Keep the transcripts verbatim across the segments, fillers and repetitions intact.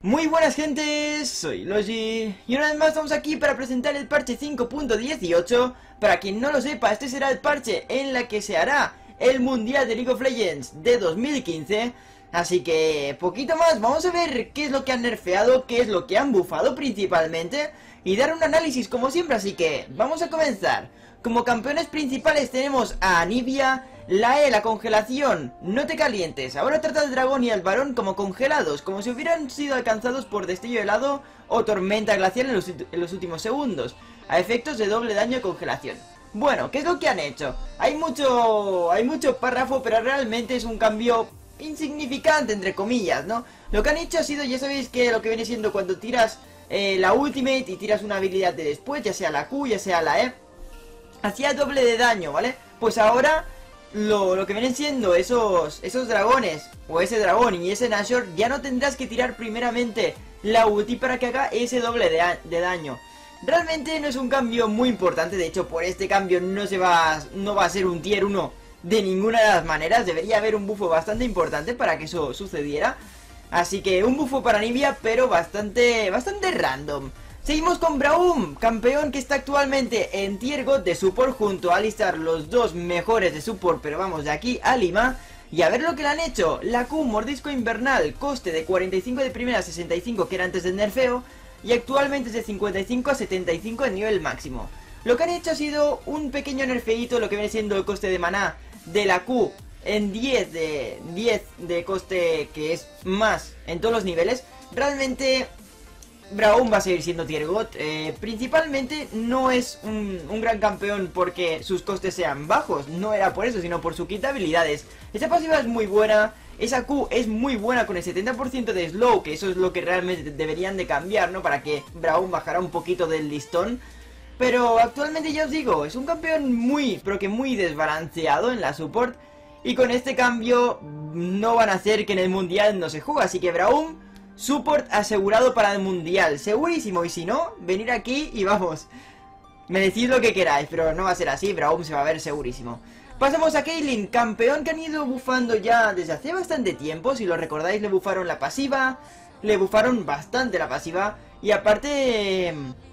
Muy buenas gentes, soy Logi y una vez más estamos aquí para presentar el parche cinco punto dieciocho. Para quien no lo sepa, este será el parche en la que se hará el Mundial de League of Legends de dos mil quince. Así que poquito más, vamos a ver qué es lo que han nerfeado, qué es lo que han bufado principalmente y dar un análisis como siempre, así que vamos a comenzar. Como campeones principales tenemos a Anivia. La E, la congelación, no te calientes. Ahora trata al dragón y al varón como congelados, como si hubieran sido alcanzados por destello helado o tormenta glacial en los, en los últimos segundos, a efectos de doble daño y congelación. Bueno, ¿qué es lo que han hecho? Hay mucho, hay mucho párrafo, pero realmente es un cambio insignificante, entre comillas, ¿no? Lo que han hecho ha sido, ya sabéis que lo que viene siendo cuando tiras eh, la ultimate y tiras una habilidad de después, ya sea la Q, ya sea la E, hacía doble de daño, ¿vale? Pues ahora Lo, lo que vienen siendo esos, esos dragones, o ese dragón y ese Nashor, ya no tendrás que tirar primeramente la ulti para que haga ese doble de, de daño. Realmente no es un cambio muy importante, de hecho por este cambio no se va, no va a ser un tier uno de ninguna de las maneras. Debería haber un bufo bastante importante para que eso sucediera. Así que un bufo para Anivia, pero bastante, bastante random. Seguimos con Braum, campeón que está actualmente en Tier God de Support junto a Alistar, los dos mejores de Support, pero vamos de aquí a Lima. Y a ver lo que le han hecho. La Q, mordisco invernal, coste de cuarenta y cinco de primera a sesenta y cinco, que era antes del nerfeo, y actualmente es de cincuenta y cinco a setenta y cinco en nivel máximo. Lo que han hecho ha sido un pequeño nerfeito, lo que viene siendo el coste de maná de la Q en diez de, diez de coste, que es más en todos los niveles. Realmente Braum va a seguir siendo Tier God, eh, principalmente no es un, un gran campeón porque sus costes sean bajos, no era por eso, sino por su kit de habilidades. Esa pasiva es muy buena, esa Q es muy buena con el setenta por ciento de slow, que eso es lo que realmente deberían de cambiar, ¿no? Para que Braum bajara un poquito del listón. Pero actualmente ya os digo, es un campeón muy, pero que muy desbalanceado en la support, y con este cambio no van a hacer que en el mundial no se juegue, así que Braum support asegurado para el mundial, segurísimo. Y si no, venir aquí y vamos, me decís lo que queráis, pero no va a ser así. Braum se va a ver segurísimo. Pasamos a Caitlyn, campeón que han ido bufando ya desde hace bastante tiempo. Si lo recordáis, le bufaron la pasiva, le bufaron bastante la pasiva, y aparte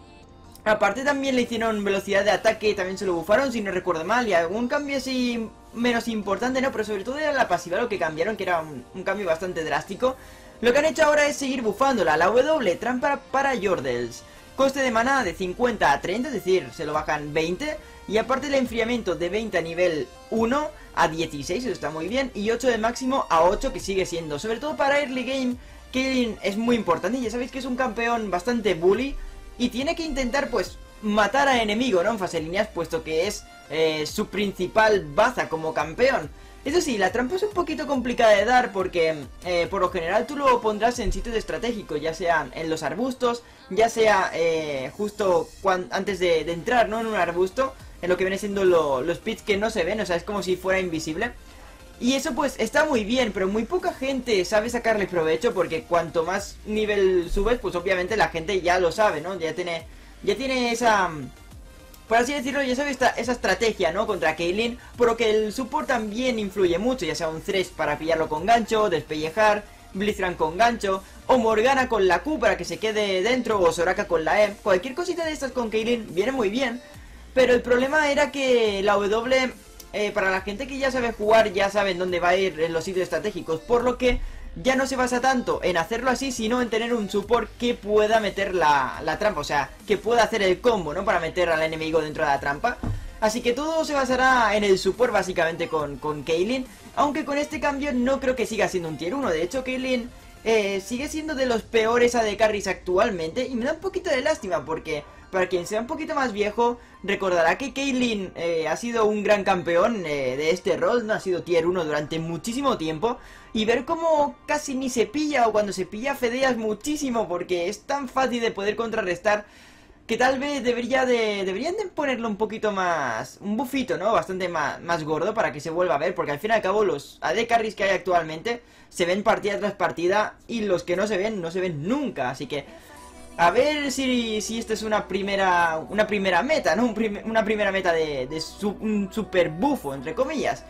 Aparte también le hicieron velocidad de ataque, también se lo bufaron si no recuerdo mal, y algún cambio así menos importante, ¿no? Pero sobre todo era la pasiva lo que cambiaron, que era un, un cambio bastante drástico. Lo que han hecho ahora es seguir bufándola. La W, trampa para Yordles, coste de maná de cincuenta a treinta, es decir, se lo bajan veinte. Y aparte el enfriamiento de veinte a nivel uno a dieciséis, eso está muy bien. Y ocho de máximo a ocho, que sigue siendo, sobre todo para early game, Caitlyn es muy importante. Y ya sabéis que es un campeón bastante bully y tiene que intentar pues matar a enemigo, ¿no? En fase líneas, puesto que es eh, su principal baza como campeón. Eso sí, la trampa es un poquito complicada de dar porque eh, por lo general tú lo pondrás en sitios estratégicos, ya sea en los arbustos, ya sea eh, justo antes de, de entrar, ¿no? En un arbusto, en lo que viene siendo lo, los pits que no se ven, o sea, es como si fuera invisible. Y eso pues está muy bien, pero muy poca gente sabe sacarle provecho, porque cuanto más nivel subes, pues obviamente la gente ya lo sabe, ¿no? Ya tiene, ya tiene esa, por así decirlo, ya sabe esta, esa estrategia, ¿no? Contra Caitlyn, por lo que el support también influye mucho, ya sea un Thresh para pillarlo con gancho, despellejar, Blitzcrank con gancho, o Morgana con la Q para que se quede dentro, o Soraka con la E. Cualquier cosita de estas con Caitlyn viene muy bien, pero el problema era que la W, eh, para la gente que ya sabe jugar, ya saben dónde va a ir en los sitios estratégicos, por lo que ya no se basa tanto en hacerlo así, sino en tener un support que pueda meter la, la trampa, o sea, que pueda hacer el combo, ¿no? Para meter al enemigo dentro de la trampa. Así que todo se basará en el support básicamente con, con Caitlyn, aunque con este cambio no creo que siga siendo un tier uno. De hecho, Caitlyn eh, sigue siendo de los peores A D carries actualmente, y me da un poquito de lástima porque para quien sea un poquito más viejo recordará que Caitlyn eh, ha sido un gran campeón eh, de este rol, no ha sido tier uno durante muchísimo tiempo, y ver cómo casi ni se pilla, o cuando se pilla fedeas muchísimo porque es tan fácil de poder contrarrestar, que tal vez debería de, deberían de ponerlo un poquito más, un bufito, ¿no? Bastante más, más gordo para que se vuelva a ver, porque al fin y al cabo los A D carries que hay actualmente se ven partida tras partida, y los que no se ven, no se ven nunca, así que a ver si, si esta es una primera una primera meta, ¿no? Un prim una primera meta de, de su un super bufo, entre comillas.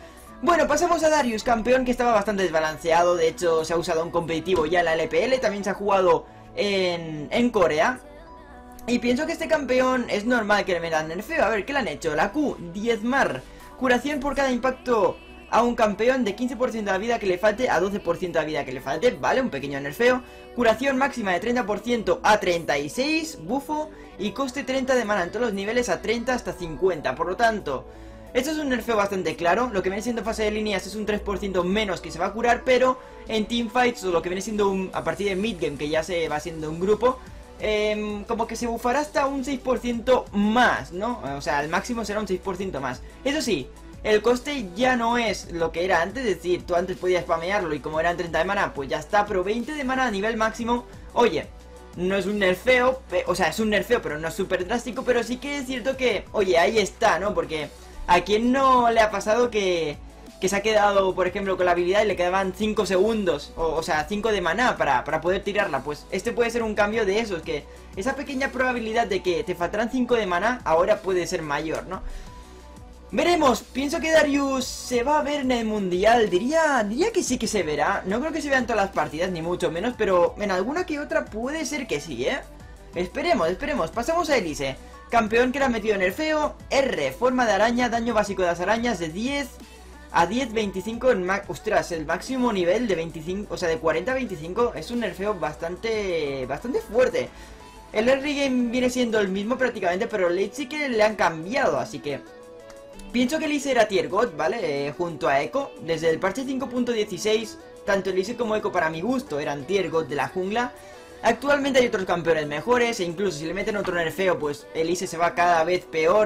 Bueno, pasamos a Darius, campeón que estaba bastante desbalanceado. De hecho, se ha usado un competitivo ya en la L P L. También se ha jugado en, en Corea. Y pienso que este campeón es normal que le metan nerfeo. A ver, ¿qué le han hecho? La Q, diezmar. Curación por cada impacto a un campeón de quince por ciento de la vida que le falte a doce por ciento de la vida que le falte. Vale, un pequeño nerfeo. Curación máxima de treinta por ciento a treinta y seis. Bufo. Y coste treinta de mana en todos los niveles a treinta hasta cincuenta. Por lo tanto, esto es un nerfeo bastante claro. Lo que viene siendo fase de líneas es un tres por ciento menos que se va a curar. Pero en teamfights, o lo que viene siendo un, a partir de midgame, que ya se va siendo un grupo, Eh, como que se bufará hasta un seis por ciento más, ¿no? O sea, el máximo será un seis por ciento más. Eso sí, el coste ya no es lo que era antes. Es decir, tú antes podías spamearlo y como eran treinta de mana, pues ya está. Pero veinte de mana a nivel máximo, oye, no es un nerfeo, o sea, es un nerfeo, pero no es súper drástico. Pero sí que es cierto que, oye, ahí está, ¿no? Porque a quien no le ha pasado que... que se ha quedado, por ejemplo, con la habilidad y le quedaban cinco segundos, o, o sea, cinco de maná para, para poder tirarla. Pues este puede ser un cambio de esos, que esa pequeña probabilidad de que te faltarán cinco de maná ahora puede ser mayor, ¿no? Veremos, pienso que Darius se va a ver en el mundial, diría, diría que sí que se verá. No creo que se vea en todas las partidas, ni mucho menos, pero en alguna que otra puede ser que sí, ¿eh? Esperemos, esperemos. Pasamos a Elise, campeón que le ha metido en el feo. R, forma de araña, daño básico de las arañas de diez a diez, veinticinco en max. Ostras, el máximo nivel de veinticinco, o sea, de cuarenta a veinticinco es un nerfeo bastante, bastante fuerte. El early game viene siendo el mismo prácticamente, pero late sí que le han cambiado, así que pienso que Elise era tier god, ¿vale? Eh, junto a Echo, desde el parche cinco punto dieciséis, tanto Elise como Echo para mi gusto eran tier god de la jungla. Actualmente hay otros campeones mejores, e incluso si le meten otro nerfeo, pues Elise se va cada vez peor.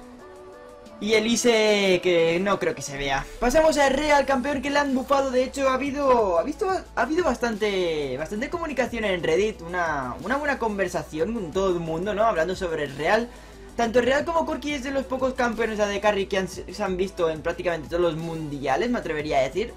Y Elise, que no creo que se vea. Pasamos a Real, campeón que le han bufado. De hecho, ha habido ha visto, ha habido bastante bastante comunicación en Reddit. Una, una buena conversación con todo el mundo, ¿no? Hablando sobre el Real. Tanto Real como Corki es de los pocos campeones de A D Carry que han, se han visto en prácticamente todos los mundiales, me atrevería a decir.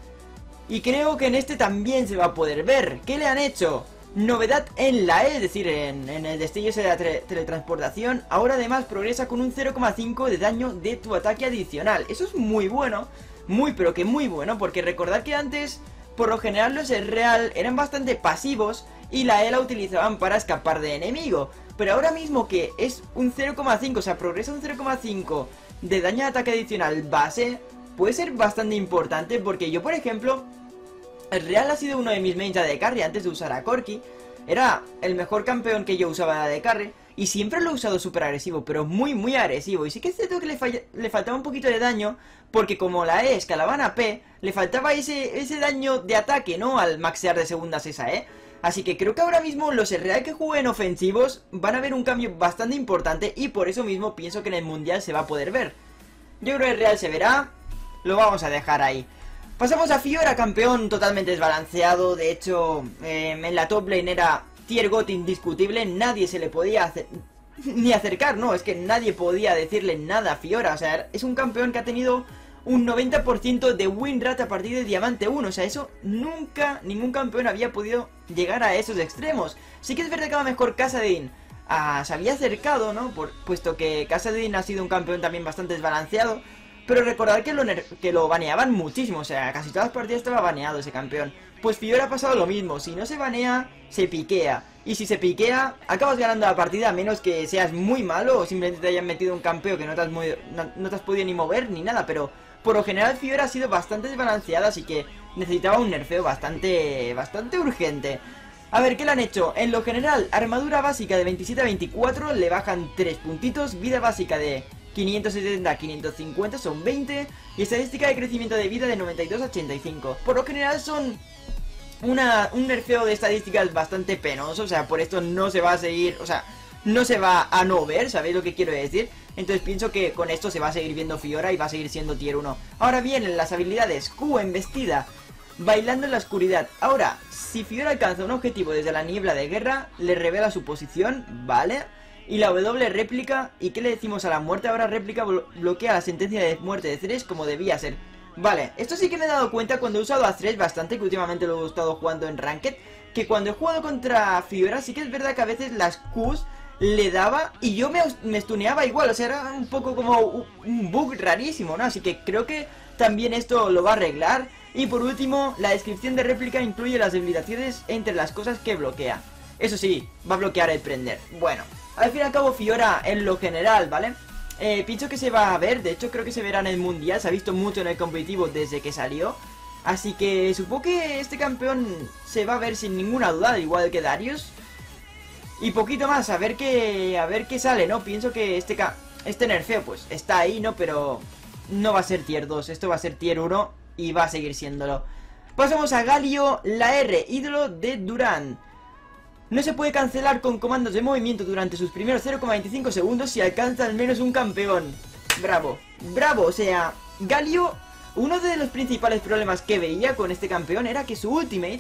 Y creo que en este también se va a poder ver. ¿Qué le han hecho? Novedad en la E, es decir, en, en el destello de la tele teletransportación. Ahora además progresa con un cero coma cinco de daño de tu ataque adicional. Eso es muy bueno, muy pero que muy bueno, porque recordad que antes, por lo general los Real eran bastante pasivos y la E la utilizaban para escapar de enemigo. Pero ahora mismo que es un cero coma cinco, o sea, progresa un cero coma cinco de daño de ataque adicional base, puede ser bastante importante, porque yo, por ejemplo, el Real ha sido uno de mis mains de A D Carry antes de usar a Corki. Era el mejor campeón que yo usaba de A D Carry y siempre lo he usado súper agresivo, pero muy muy agresivo. Y sí que es cierto que le, le faltaba un poquito de daño, porque como la E escalaban a P, le faltaba ese, ese daño de ataque, ¿no? Al maxear de segundas esa E. Así que creo que ahora mismo los Real que jueguen ofensivos van a ver un cambio bastante importante, y por eso mismo pienso que en el mundial se va a poder ver. Yo creo que el Real se verá, lo vamos a dejar ahí. Pasamos a Fiora, campeón totalmente desbalanceado. De hecho, eh, en la top lane era tier god indiscutible. Nadie se le podía hacer, ni acercar, no, es que nadie podía decirle nada a Fiora. O sea, es un campeón que ha tenido un noventa por ciento de win rate a partir de Diamante uno. O sea, eso nunca, ningún campeón había podido llegar a esos extremos. Sí que es verdad que a lo mejor Kassadin ah, se había acercado, ¿no? Por, puesto que Kassadin ha sido un campeón también bastante desbalanceado. Pero recordad que lo, que lo baneaban muchísimo, o sea, casi todas las partidas estaba baneado ese campeón. Pues Fiora ha pasado lo mismo, si no se banea, se piquea. Y si se piquea, acabas ganando la partida, a menos que seas muy malo o simplemente te hayan metido un campeo que no te has, muy, no, no te has podido ni mover ni nada. Pero por lo general Fiora ha sido bastante desbalanceada, así que necesitaba un nerfeo bastante, bastante urgente. A ver, ¿qué le han hecho? En lo general, armadura básica de veintisiete a veinticuatro, le bajan tres puntitos, vida básica de quinientos setenta a quinientos cincuenta, son veinte, y estadística de crecimiento de vida de noventa y dos a ochenta y cinco. Por lo general son una, un nerfeo de estadísticas bastante penoso, o sea, por esto no se va a seguir, o sea, no se va a no ver, ¿sabéis lo que quiero decir? Entonces pienso que con esto se va a seguir viendo Fiora y va a seguir siendo tier uno. Ahora vienen las habilidades Q, embestida, bailando en la oscuridad. Ahora, si Fiora alcanza un objetivo desde la niebla de guerra, le revela su posición, ¿vale? Y la W réplica. ¿Y qué le decimos a la muerte? Ahora réplica blo bloquea la sentencia de muerte de Thresh como debía ser. Vale, esto sí que me he dado cuenta cuando he usado a Thresh bastante, que últimamente lo he estado jugando en Ranked, que cuando he jugado contra Fiora sí que es verdad que a veces las Qs le daba y yo me, me stuneaba igual. O sea, era un poco como un bug rarísimo, ¿no? Así que creo que también esto lo va a arreglar. Y por último, la descripción de réplica incluye las habilitaciones entre las cosas que bloquea. Eso sí, va a bloquear el prender. Bueno, al fin y al cabo Fiora en lo general, ¿vale? Eh, pienso que se va a ver, de hecho creo que se verá en el mundial, se ha visto mucho en el competitivo desde que salió. Así que supongo que este campeón se va a ver sin ninguna duda, al igual que Darius. Y poquito más, a ver qué, a ver qué sale, ¿no? Pienso que este, ca este nerfeo pues está ahí, ¿no? Pero no va a ser tier dos, esto va a ser tier uno y va a seguir siéndolo. Pasamos a Galio, la R, ídolo de Durant. No se puede cancelar con comandos de movimiento durante sus primeros cero coma veinticinco segundos si alcanza al menos un campeón. Bravo, bravo, o sea, Galio, uno de los principales problemas que veía con este campeón era que su ultimate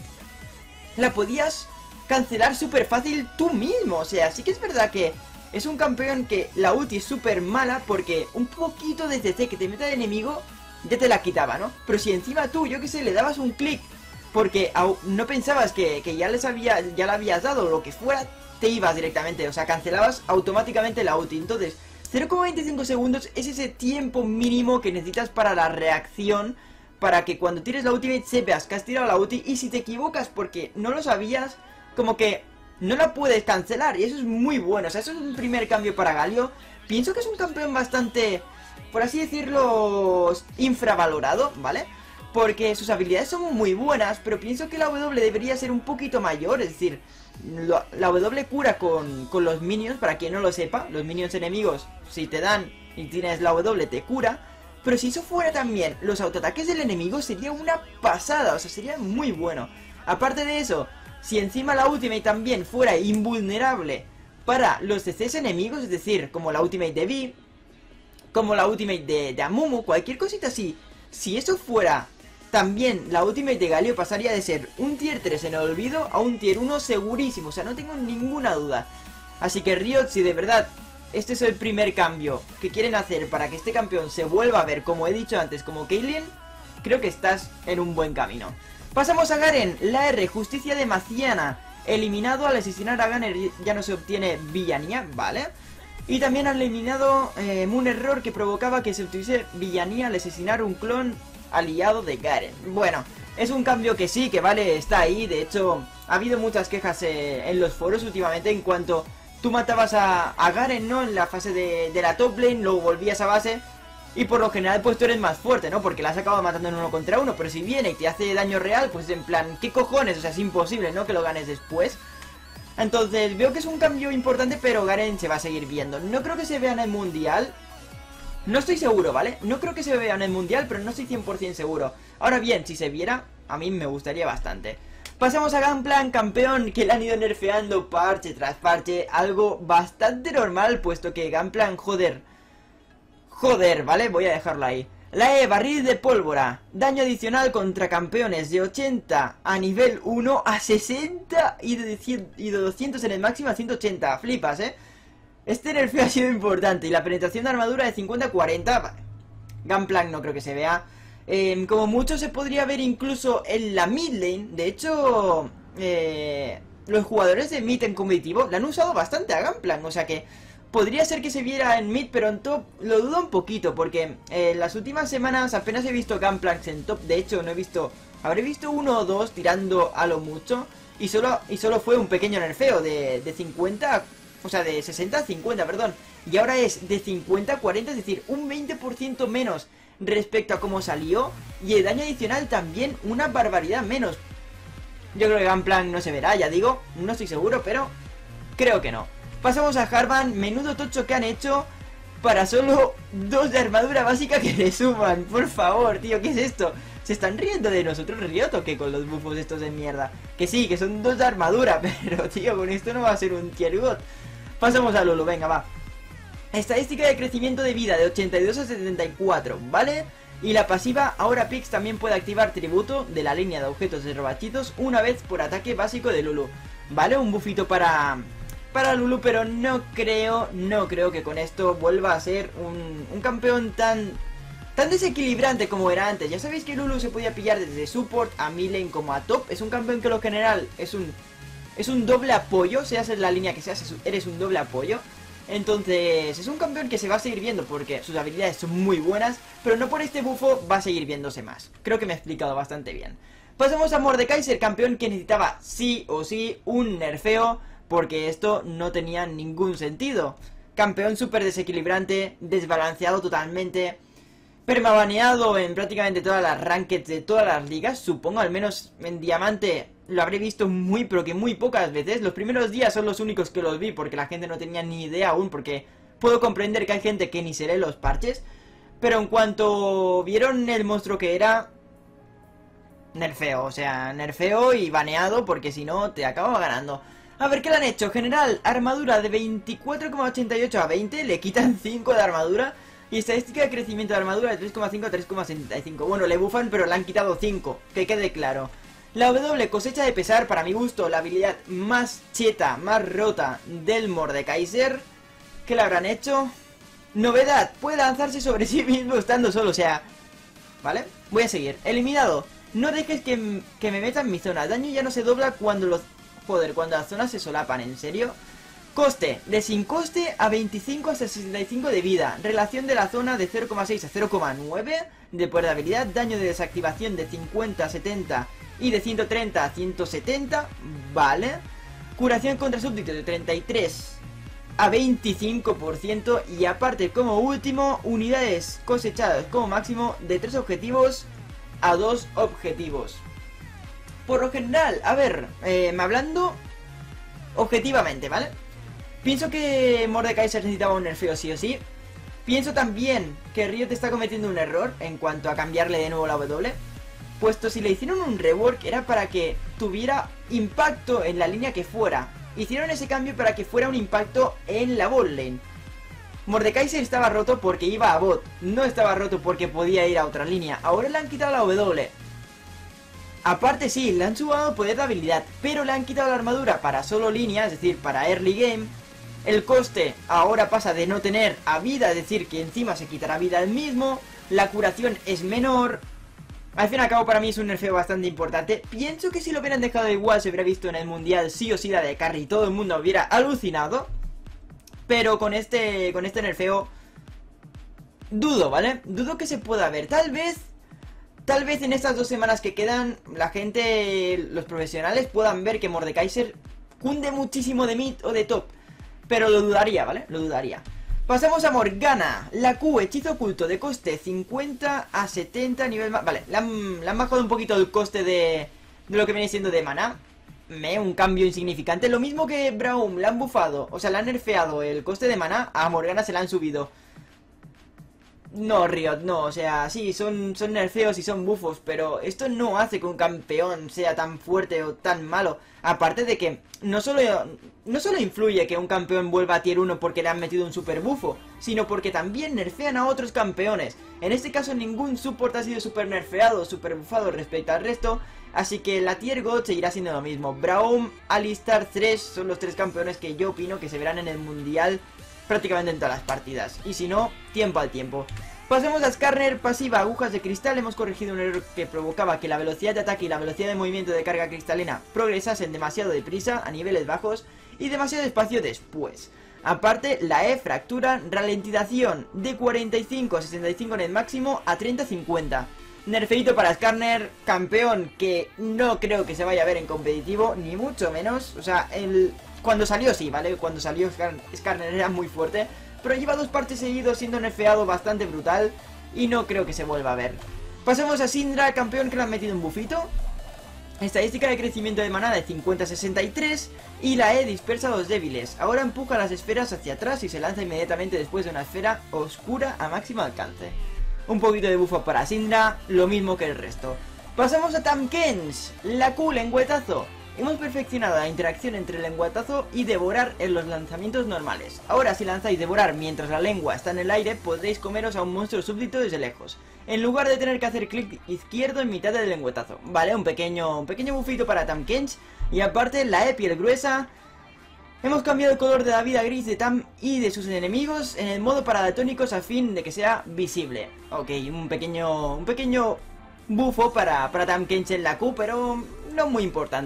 la podías cancelar súper fácil tú mismo. O sea, sí que es verdad que es un campeón que la ulti es súper mala porque un poquito de C C que te meta el enemigo ya te la quitaba, ¿no? Pero si encima tú, yo que sé, le dabas un clic porque no pensabas que, que ya les había, ya le habías dado lo que fuera, te ibas directamente, o sea, cancelabas automáticamente la ulti. Entonces, cero coma veinticinco segundos es ese tiempo mínimo que necesitas para la reacción, para que cuando tires la ultimate sepas que has tirado la ulti, y si te equivocas porque no lo sabías, como que no la puedes cancelar, y eso es muy bueno. O sea, eso es un primer cambio para Galio. Pienso que es un campeón bastante, por así decirlo, infravalorado, ¿vale? Porque sus habilidades son muy buenas, pero pienso que la W debería ser un poquito mayor. Es decir, lo, la W cura con, con los minions, para quien no lo sepa. Los minions enemigos, si te dan y tienes la W, te cura. Pero si eso fuera también los autoataques del enemigo, sería una pasada, o sea, sería muy bueno. Aparte de eso, si encima la ultimate también fuera invulnerable para los C Cs enemigos, es decir, como la ultimate de Vi, como la ultimate de, de Amumu, cualquier cosita así, si eso fuera también la ultimate de Galio, pasaría de ser un tier tres en el olvido a un tier uno segurísimo, o sea, no tengo ninguna duda. Así que Riot, si de verdad este es el primer cambio que quieren hacer para que este campeón se vuelva a ver, como he dicho antes, como Caitlyn, creo que estás en un buen camino. Pasamos a Garen, la R, justicia de Maciana. Eliminado al asesinar a Gunner ya no se obtiene villanía, ¿vale? Y también han eliminado eh, un error que provocaba que se obtuviese villanía al asesinar un clon aliado de Garen. Bueno, es un cambio que sí, que vale, está ahí. De hecho, ha habido muchas quejas eh, en los foros últimamente en cuanto tú matabas a, a Garen, ¿no? En la fase de, de la top lane, luego volvías a base y por lo general pues tú eres más fuerte, ¿no? Porque la has acabado matando en uno contra uno. Pero si viene y te hace daño real, pues en plan, ¿qué cojones? O sea, es imposible, ¿no? Que lo ganes después. Entonces veo que es un cambio importante, pero Garen se va a seguir viendo. No creo que se vea en el mundial. No estoy seguro, ¿vale? No creo que se vea en el mundial, pero no estoy cien por cien seguro. Ahora bien, si se viera, a mí me gustaría bastante. Pasamos a Gunplank, campeón, que le han ido nerfeando parche tras parche. Algo bastante normal, puesto que Gunplank, joder Joder, ¿vale? Voy a dejarlo ahí. La E, barril de pólvora. Daño adicional contra campeones de ochenta a nivel uno a sesenta y de, cien, y de doscientos en el máximo a ciento ochenta. Flipas, ¿eh? Este nerfeo ha sido importante. Y la penetración de armadura de cincuenta a cuarenta. Vale. Gunplank no creo que se vea. Eh, como mucho se podría ver incluso en la mid lane. De hecho, eh, los jugadores de mid en competitivo le han usado bastante a Gunplank. O sea que podría ser que se viera en mid, pero en top lo dudo un poquito, porque eh, en las últimas semanas apenas he visto Gunplanks en top. De hecho, no he visto... Habré visto uno o dos tirando a lo mucho. Y solo, y solo fue un pequeño nerfeo de, de cincuenta... O sea, de sesenta a cincuenta, perdón. Y ahora es de cincuenta a cuarenta, es decir, un veinte por ciento menos respecto a cómo salió. Y el daño adicional también una barbaridad menos. Yo creo que Gunplank no se verá, ya digo. No estoy seguro, pero creo que no. Pasamos a Harvan, menudo tocho que han hecho para solo dos de armadura básica que le suman. Por favor, tío, ¿qué es esto? ¿Se están riendo de nosotros, Riot, o qué con los buffos estos de mierda? Que sí, que son dos de armadura, pero tío, con esto no va a ser un tier god. Pasamos a Lulu, venga, va. Estadística de crecimiento de vida de ochenta y dos a setenta y cuatro, ¿vale? Y la pasiva, ahora Pix también puede activar tributo de la línea de objetos de robachitos una vez por ataque básico de Lulu. ¿Vale? Un bufito para... para Lulu, pero no creo, no creo que con esto vuelva a ser un, un campeón tan tan desequilibrante como era antes. Ya sabéis que Lulu se podía pillar desde support a midlane como a top. Es un campeón que en lo general es un es un doble apoyo, seas en la línea que seas, eres un doble apoyo. Entonces es un campeón que se va a seguir viendo porque sus habilidades son muy buenas, pero no por este bufo va a seguir viéndose más. Creo que me he explicado bastante bien. Pasamos a Mordekaiser, campeón que necesitaba sí o sí un nerfeo, porque esto no tenía ningún sentido. Campeón súper desequilibrante, desbalanceado totalmente, permabaneado en prácticamente todas las rankeds de todas las ligas. Supongo, al menos en Diamante lo habré visto muy pero que muy pocas veces. Los primeros días son los únicos que los vi porque la gente no tenía ni idea aún, porque puedo comprender que hay gente que ni se lee los parches. Pero en cuanto vieron el monstruo que era, nerfeo, o sea, nerfeo y baneado, porque si no te acababa ganando. A ver, ¿qué le han hecho? General, armadura de veinticuatro coma ochenta y ocho a veinte, le quitan cinco de armadura. Y estadística de crecimiento de armadura de tres coma cinco a tres coma setenta y cinco. Bueno, le bufan, pero le han quitado cinco, que quede claro. La W, cosecha de pesar, para mi gusto, la habilidad más cheta, más rota del Mordekaiser. ¿Qué le habrán hecho? Novedad, puede lanzarse sobre sí mismo estando solo, o sea... ¿Vale? Voy a seguir. Eliminado, no dejes que, que me meta en mi zona. Daño ya no se dobla cuando los... Joder, cuando las zonas se solapan, ¿en serio? Coste, de sin coste a veinticinco a sesenta y cinco de vida. Relación de la zona de cero coma seis a cero coma nueve de poder de habilidad. Daño de desactivación de cincuenta a setenta y de ciento treinta a ciento setenta. Vale. Curación contra súbditos de treinta y tres a veinticinco por ciento. Y aparte, como último, unidades cosechadas como máximo de tres objetivos a dos objetivos. Por lo general, a ver, eh, hablando objetivamente, ¿vale? Pienso que Mordekaiser necesitaba un nerfeo sí o sí. Pienso también que Riot está cometiendo un error en cuanto a cambiarle de nuevo la W, puesto si le hicieron un rework era para que tuviera impacto en la línea que fuera. Hicieron ese cambio para que fuera un impacto en la bot lane. Mordekaiser estaba roto porque iba a bot, no estaba roto porque podía ir a otra línea. Ahora le han quitado la W. Aparte sí, le han sumado poder de habilidad, pero le han quitado la armadura para solo línea, es decir, para early game. El coste ahora pasa de no tener a vida, es decir, que encima se quitará vida el mismo. La curación es menor. Al fin y al cabo para mí es un nerfeo bastante importante. Pienso que si lo hubieran dejado igual se hubiera visto en el mundial sí o sí la de carry y todo el mundo hubiera alucinado. Pero con este, con este nerfeo dudo, ¿vale? Dudo que se pueda ver, tal vez... Tal vez en estas dos semanas que quedan, la gente, los profesionales, puedan ver que Mordekaiser cunde muchísimo de mid o de top. Pero lo dudaría, ¿vale? Lo dudaría. Pasamos a Morgana. La Q, hechizo oculto de coste cincuenta a setenta, nivel más... Vale, le han, le han bajado un poquito el coste de, de lo que viene siendo de maná. Me, un cambio insignificante. Lo mismo que Braum, le han bufado, o sea, le han nerfeado el coste de maná. A Morgana se le han subido. No, Riot, no, o sea, sí, son, son nerfeos y son bufos, pero esto no hace que un campeón sea tan fuerte o tan malo. Aparte de que no solo, no solo influye que un campeón vuelva a tier uno porque le han metido un super bufo, sino porque también nerfean a otros campeones. En este caso ningún support ha sido super nerfeado o super bufado respecto al resto, así que la tier God seguirá siendo lo mismo. Braum, Alistar, Thresh son los tres campeones que yo opino que se verán en el mundial prácticamente en todas las partidas, y si no, tiempo al tiempo. Pasemos a Skarner, pasiva, agujas de cristal. Hemos corregido un error que provocaba que la velocidad de ataque y la velocidad de movimiento de carga cristalina progresasen demasiado deprisa a niveles bajos y demasiado despacio después. Aparte, la E, fractura, ralentización de cuarenta y cinco a sesenta y cinco en el máximo a treinta a cincuenta. Nerfeito para Skarner, campeón que no creo que se vaya a ver en competitivo, ni mucho menos. O sea, el... cuando salió sí, ¿vale? Cuando salió Skarner era muy fuerte, pero lleva dos partes seguidos siendo nerfeado bastante brutal y no creo que se vuelva a ver. Pasemos a Syndra, campeón que le han metido un bufito. Estadística de crecimiento de maná de cincuenta a sesenta y tres y la E dispersa a los débiles. Ahora empuja las esferas hacia atrás y se lanza inmediatamente después de una esfera oscura a máximo alcance. Un poquito de bufo para Syndra, lo mismo que el resto. Pasamos a Tahm Kench, la Q, lengüetazo. Hemos perfeccionado la interacción entre el lengüetazo y devorar en los lanzamientos normales. Ahora si lanzáis devorar mientras la lengua está en el aire, podréis comeros a un monstruo súbdito desde lejos, en lugar de tener que hacer clic izquierdo en mitad del lengüetazo. Vale, un pequeño, un pequeño bufito para Tahm Kench. Y aparte la E, piel gruesa. Hemos cambiado el color de la vida gris de Tahm y de sus enemigos en el modo para daltónicos a fin de que sea visible. Ok, un pequeño, un pequeño bufo para, para Tahm Kench en la Q, pero no muy importante.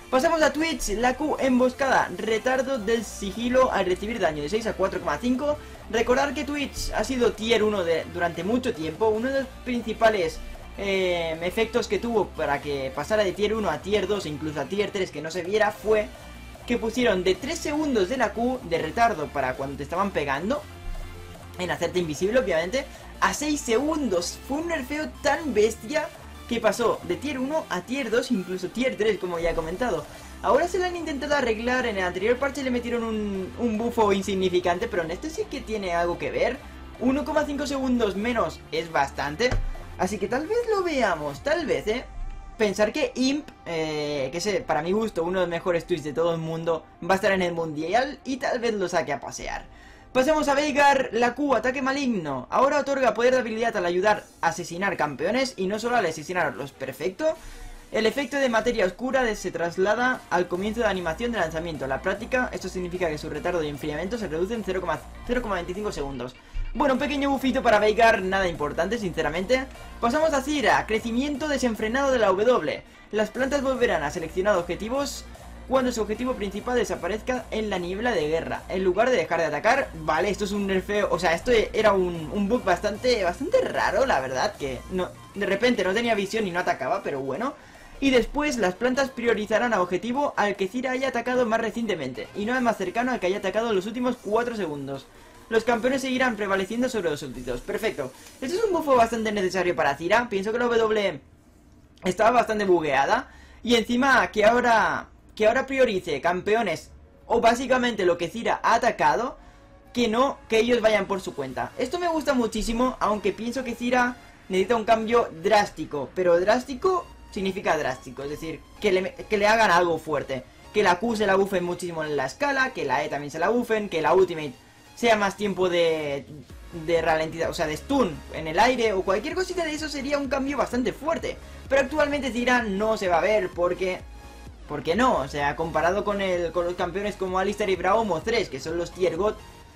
Pasamos a Twitch, la Q emboscada, retardo del sigilo al recibir daño de seis a cuatro coma cinco. Recordar que Twitch ha sido tier uno de, durante mucho tiempo. Uno de los principales eh, efectos que tuvo para que pasara de tier uno a tier dos e incluso a tier tres que no se viera fue que pusieron de tres segundos de la Q de retardo para cuando te estaban pegando, en hacerte invisible obviamente, a seis segundos. Fue un nerfeo tan bestia que pasó de tier uno a tier dos, incluso tier tres, como ya he comentado. Ahora se lo han intentado arreglar. En el anterior parche le metieron un, un buffo insignificante, pero en este sí que tiene algo que ver. uno coma cinco segundos menos es bastante, así que tal vez lo veamos, tal vez, eh pensar que Imp, eh, que es para mi gusto uno de los mejores tweets de todo el mundo, va a estar en el mundial y tal vez lo saque a pasear. Pasemos a Veigar, la Q, ataque maligno. Ahora otorga poder de habilidad al ayudar a asesinar campeones y no solo al asesinarlos. Perfecto. El efecto de materia oscura se traslada al comienzo de la animación de lanzamiento. En la práctica, esto significa que su retardo de enfriamiento se reduce en cero coma veinticinco segundos. Bueno, un pequeño bufito para Veigar, nada importante, sinceramente. Pasamos a Zyra, crecimiento desenfrenado de la W. Las plantas volverán a seleccionar objetivos cuando su objetivo principal desaparezca en la niebla de guerra, en lugar de dejar de atacar. Vale, esto es un nerfeo, o sea, esto era un, un bug bastante, bastante raro, la verdad, que no, de repente no tenía visión y no atacaba, pero bueno. Y después las plantas priorizarán a objetivo al que Zyra haya atacado más recientemente, y no al más cercano al que haya atacado en los últimos cuatro segundos. Los campeones seguirán prevaleciendo sobre los súbditos. Perfecto. Esto es un buffo bastante necesario para Zyra. Pienso que la W estaba bastante bugueada, y encima que ahora... que ahora priorice campeones o básicamente lo que Zyra ha atacado, que no que ellos vayan por su cuenta. Esto me gusta muchísimo, aunque pienso que Zyra necesita un cambio drástico. Pero drástico significa drástico, es decir, que le, que le hagan algo fuerte. Que la Q se la buffen muchísimo en la escala, que la E también se la buffen, que la Ultimate sea más tiempo de, de ralentizar, o sea, de stun en el aire o cualquier cosita de eso sería un cambio bastante fuerte. Pero actualmente Zyra no se va a ver porque... ¿por qué no? O sea, comparado con el con los campeones como Alistar y Braum o tres, que son los tier God,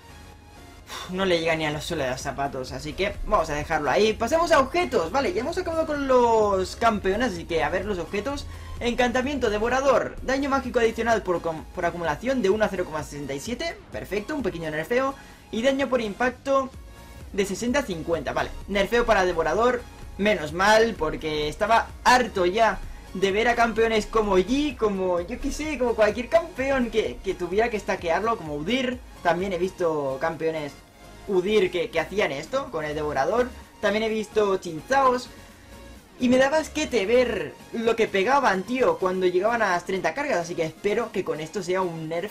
no le llega ni a los suelos de los zapatos. Así que vamos a dejarlo ahí. Pasemos a objetos. Vale, ya hemos acabado con los campeones, así que a ver los objetos. Encantamiento devorador. Daño mágico adicional por, por acumulación de uno a cero coma sesenta y siete. Perfecto, un pequeño nerfeo. Y daño por impacto de sesenta a cincuenta. Vale, nerfeo para devorador. Menos mal, porque estaba harto ya de ver a campeones como Yi, como yo que sé, como cualquier campeón que, que tuviera que stackearlo, como Udyr. También he visto campeones Udyr que, que hacían esto con el devorador. También he visto Chinzaos. Y me daba asquete ver lo que pegaban, tío, cuando llegaban a las treinta cargas. Así que espero que con esto sea un nerf.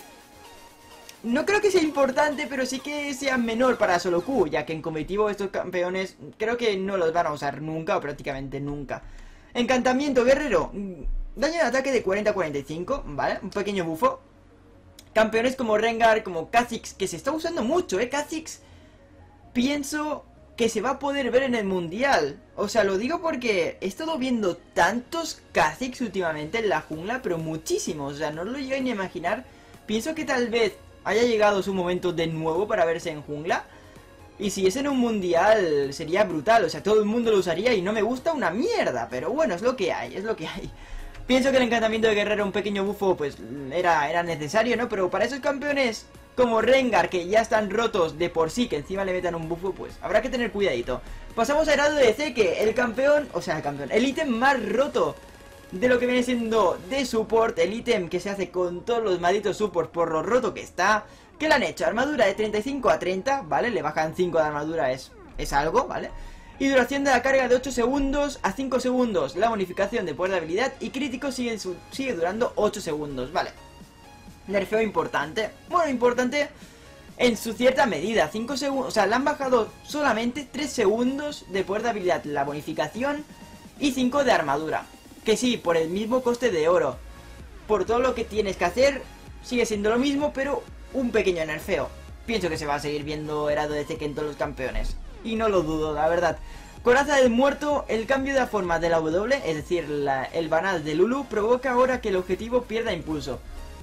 No creo que sea importante, pero sí que sea menor para solo Q, ya que en competitivo estos campeones creo que no los van a usar nunca o prácticamente nunca. Encantamiento guerrero, daño de ataque de cuarenta a cuarenta y cinco, ¿vale? Un pequeño bufo. Campeones como Rengar, como Kha'Zix, que se está usando mucho, ¿eh? Kha'Zix, pienso que se va a poder ver en el mundial. O sea, lo digo porque he estado viendo tantos Kha'Zix últimamente en la jungla, pero muchísimos, o sea, no lo llegué ni a imaginar. Pienso que tal vez haya llegado su momento de nuevo para verse en jungla. Y si es en un mundial sería brutal, o sea, todo el mundo lo usaría y no me gusta una mierda. Pero bueno, es lo que hay, es lo que hay. Pienso que el encantamiento de guerrero, un pequeño bufo, pues era, era necesario, ¿no? Pero para esos campeones como Rengar, que ya están rotos de por sí, que encima le metan un bufo, pues habrá que tener cuidadito. Pasamos a Heraldo de Zeke, el campeón, o sea, el campeón, el ítem más roto de lo que viene siendo de support, el ítem que se hace con todos los malditos supports por lo roto que está. ¿Qué le han hecho? Armadura de treinta y cinco a treinta, ¿vale? Le bajan cinco de armadura, es, es algo, ¿vale? Y duración de la carga de ocho segundos a cinco segundos. La bonificación de poder de habilidad y crítico sigue, sigue durando ocho segundos, ¿vale? Nerfeo importante. Bueno, importante en su cierta medida. cinco segundos, o sea, le han bajado solamente tres segundos de poder de habilidad, la bonificación, y cinco de armadura. Que sí, por el mismo coste de oro. Por todo lo que tienes que hacer, sigue siendo lo mismo, pero un pequeño nerfeo. Pienso que se va a seguir viendo Heraldo de Zeke en todos los campeones. Y no lo dudo, la verdad. Coraza del muerto, el cambio de la forma de la W, es decir, la, el banal de Lulu, provoca ahora que el objetivo pierda impulso.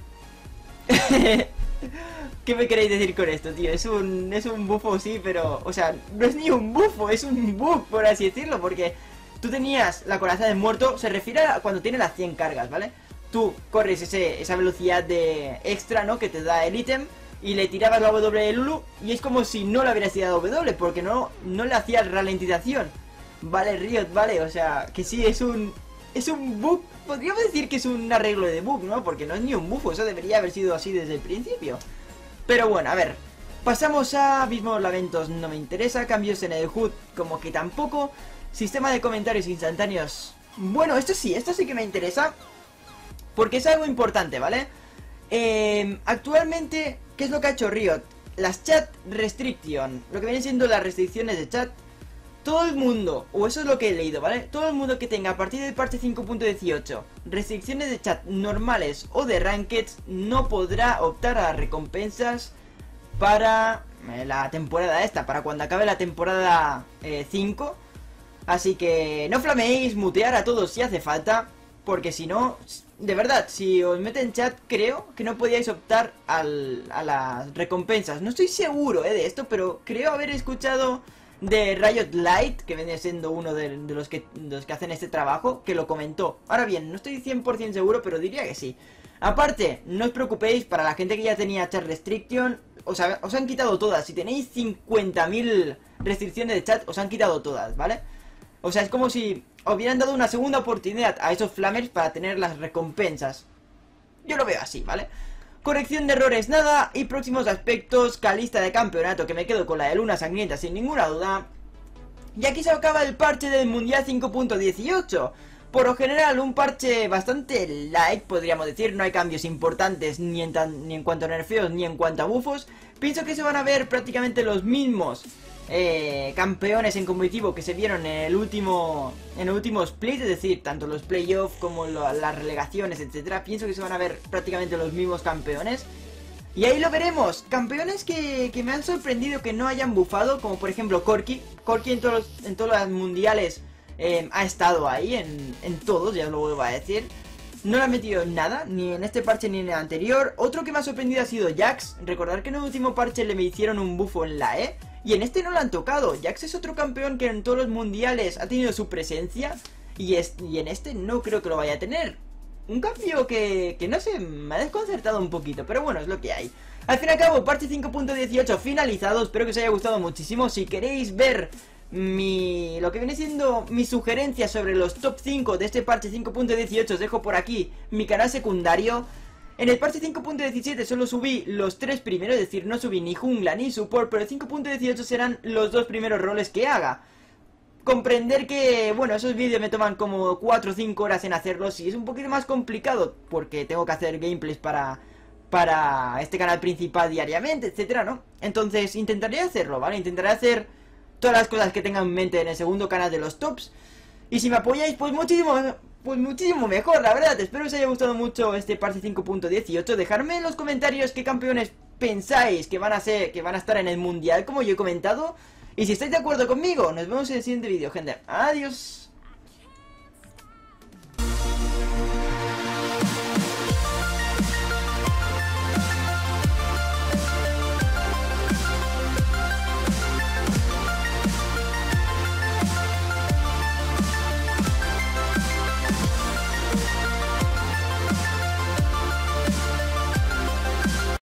¿Qué me queréis decir con esto, tío? Es un, es un bufo, sí, pero... o sea, no es ni un bufo, es un bug, por así decirlo, porque tú tenías la coraza del muerto, se refiere a cuando tiene las cien cargas, ¿vale? tú corres ese, esa velocidad de extra, ¿no? Que te da el ítem, y le tirabas la W de Lulu, y es como si no le hubieras tirado W, porque no, no le hacía ralentización. Vale, Riot, vale, o sea, que sí, es un... Es un bug, podríamos decir que es un arreglo de bug, ¿no? Porque no es ni un bufo, eso debería haber sido así desde el principio. Pero bueno, a ver, pasamos a Abismos Lamentos, no me interesa. Cambios en el H U D, como que tampoco. Sistema de comentarios instantáneos. Bueno, esto sí, esto sí que me interesa, porque es algo importante, ¿vale? Eh, actualmente, ¿qué es lo que ha hecho Riot? Las chat restriction, lo que vienen siendo las restricciones de chat. Todo el mundo, o eso es lo que he leído, ¿vale? Todo el mundo que tenga a partir del parche cinco punto dieciocho restricciones de chat normales o de rankeds no podrá optar a recompensas para eh, la temporada esta, para cuando acabe la temporada eh, cinco. Así que no flameéis, mutear a todos si hace falta, porque si no, de verdad, si os meten en chat, creo que no podíais optar al, a las recompensas. No estoy seguro eh, de esto, pero creo haber escuchado de Riot Light, que viene siendo uno de, de, los que, de los que hacen este trabajo, que lo comentó. Ahora bien, no estoy cien por cien seguro, pero diría que sí. Aparte, no os preocupéis, para la gente que ya tenía chat restriction, os, ha, os han quitado todas. Si tenéis cincuenta mil restricciones de chat, os han quitado todas, ¿vale? O sea, es como si hubieran dado una segunda oportunidad a esos flamers para tener las recompensas. Yo lo veo así, ¿vale? Corrección de errores nada, y próximos aspectos, calista de campeonato, que me quedo con la de Luna Sangrienta sin ninguna duda. Y aquí se acaba el parche del Mundial cinco punto dieciocho. Por lo general un parche bastante light, podríamos decir. No hay cambios importantes ni en, tan, ni en cuanto a nerfeos ni en cuanto a buffos. Pienso que se van a ver prácticamente los mismos eh, campeones en competitivo que se vieron en el último en el último split, es decir, tanto los playoffs como lo, las relegaciones, etcétera. Pienso que se van a ver prácticamente los mismos campeones. Y ahí lo veremos. Campeones que, que me han sorprendido que no hayan bufado, como por ejemplo Corki. Corki en todos los, en todos los mundiales eh, ha estado ahí, en, en todos, ya lo vuelvo a decir. No le ha metido nada, ni en este parche ni en el anterior. Otro que me ha sorprendido ha sido Jax. Recordar que en el último parche le me hicieron un bufo en la E, y en este no lo han tocado. Jax es otro campeón que en todos los mundiales ha tenido su presencia, y, es, y en este no creo que lo vaya a tener. Un cambio que, que no sé, me ha desconcertado un poquito, pero bueno, es lo que hay. Al fin y al cabo, parche cinco punto dieciocho finalizado. Espero que os haya gustado muchísimo. Si queréis ver mi lo que viene siendo mi sugerencia sobre los top cinco de este parche cinco punto dieciocho, os dejo por aquí mi canal secundario. En el parche cinco punto diecisiete solo subí los tres primeros, es decir, no subí ni jungla ni support, pero el cinco punto dieciocho serán los dos primeros roles que haga. Comprender que, bueno, esos vídeos me toman como cuatro o cinco horas en hacerlos, y es un poquito más complicado porque tengo que hacer gameplays para, para este canal principal diariamente, etcétera, ¿no? Entonces intentaré hacerlo, ¿vale? Intentaré hacer todas las cosas que tenga en mente en el segundo canal de los tops. Y si me apoyáis, pues muchísimo, pues muchísimo mejor, la verdad. Espero que os haya gustado mucho este parche cinco punto dieciocho. Dejadme en los comentarios qué campeones pensáis que van a ser, que van a estar en el mundial, como yo he comentado. Y si estáis de acuerdo conmigo, nos vemos en el siguiente vídeo, gente. Adiós.